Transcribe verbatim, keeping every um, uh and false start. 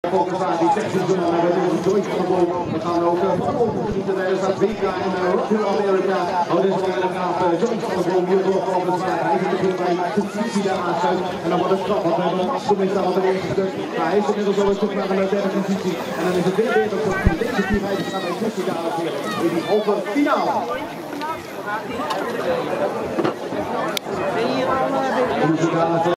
Volgens mij die technische mannen hebben een Joyce gewoon. We gaan ook volgende genieten tijdens dat W K in Rockhill Amerika. Oh, dit is wel een gaaf Joyce van de Boom hier door volgens mij. Hij zit er bij de positie daar aansluit. En dan wordt het straf, want we hebben een afgemist aan het eerste stuk. Maar hij is inmiddels al terug naar een derde positie. En dan is het weer weer op deze vier rijden gaan bij Christy dames weer in die halve finale. Ben je hier al?